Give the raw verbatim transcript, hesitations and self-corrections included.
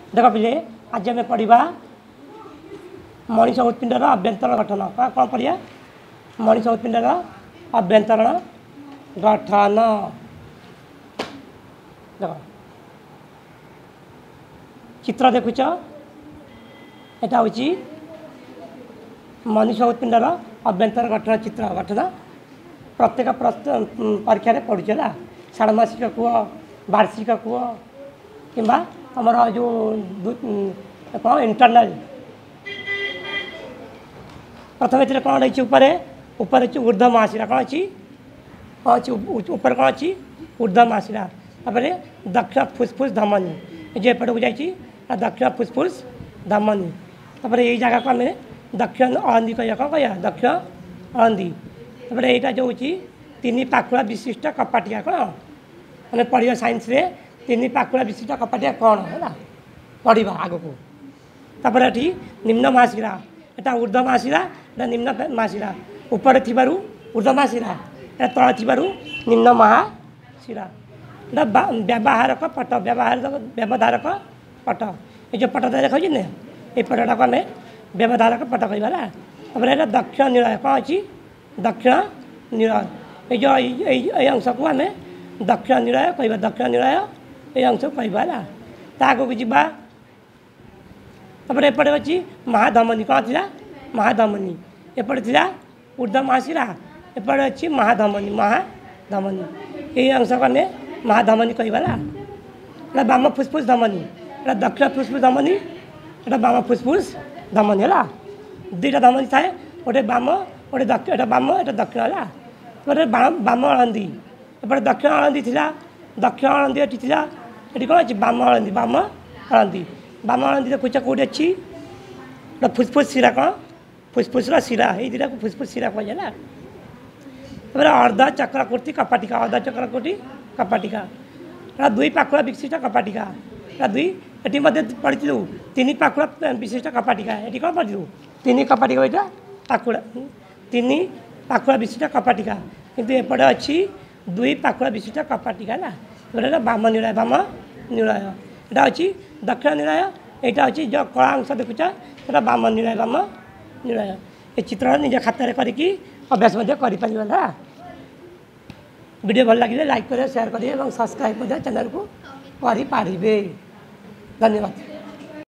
देख पिले आज आम पढ़ा मनीष उत्पिंडर अभ्यंतर गठन कौन पढ़िया मनीष उत्पिंडर अभ्यंतर गठन देख चित्र देखुच यहाँ हूँ मनीष उत्पिंडर अभ्यंतर गठन चित्र गठन प्रत्येक परीक्षा पढ़ुला षाणमासिक कह वार्षिक कह कि आमर जो कौन इंटरनाल प्रथम ये कौन रही ऊपर ऊपर ऊर्ध्व महाशिरा कौन अच्छी कौन अच्छी ऊपर कौन अच्छी ऊर्ध्व महाशिरा तापर दक्षिण फुसफुस धमनी जो एपट को जाइए दक्षिण फुसफुस धमनी तापर यही जगह को आम दक्षिण अळंदी कह कौन कह दक्षिण अळंदी तापर यहाँ जो तीन पाखुड़ा विशिष्ट कपाटिया कौन मैंने पढ़ा साइंस रे तीन पाखुड़ा विशिष्ट कपाटिया कौन है पढ़ा आग को तापर ये निम्न महाशिरा यहाँ ऊर्ध्व महाशिरा यहाँ निम्न महाशिरा ऊपर थी ऊर्ध्व महाशिरा यहाँ तल थी निम्न महाशिरा यहाँ व्यावहारक पट व्यवहार व्यवधारक पट ये जो पट देखा ना ये पटटा को आम व्यवधारक पट कहला तापर यहाँ दक्षिण निलय कौन अच्छी दक्षिण निलय ये जो ये अंश को आम दक्षिण निलय कह दक्षिण निलय ये अंश कहला आगे जावा तापर एपटे अच्छी महाधमनी कौन थी महाधमनी एपटे थी ऊर्ध्व महाशिरा एपटे अच्छी महाधमनी महाधमनी ये अंश को आम महाधमनी कहला यहाँ बाम फुसफुस धमनी यहाँ दक्षिण फुसफुस धमनी यहाँ बाम फुसफुस धमनी है दुईटा धमनी थाए गोटे बाम गोटे दक्षिण एटा बाम एटा दक्षिण है तापर बाम अळंदी एपटे दक्षिण अळंदी थी दक्षिण अळंदी ये थी ये कौन अच्छी बाम अळंदी बाम अळंदी बाम अळंदी देखुच कौटी अच्छी फुसफुस शिरा कौन फुसफुस शिरा ये दुटा फुसफुस शिरा कहला तापर अर्ध चक्रकुर्ती कपाटिका अर्ध चक्रकुर्ती कपाटिका यहाँ दुई पाखुड़ा विशिष्ट कपाटिका यहाँ दुई ये पढ़ी तीन पाखुड़ा विशिष्ट कपाटिका ये कौन पढ़ी तीन कपाटिका यहाँ पाखुड़ा तीन पाखुड़ा विशिष्ट कपाटिका किंतु एपटे अच्छी दुई पाखुड़ा विशिष्ट कपाटिका है गोटे बाम निलय बाम निलय यहाँ अच्छी दक्षिण निलय यहाँ अच्छी जो कला अंश देखुच यहाँ बाम निलय बाम निलय ये चित्र निज खातार करके अभ्यास कर वीडियो भल लगे लाइक करें शेयर करें और सब्सक्राइब चैनल को करें धन्यवाद।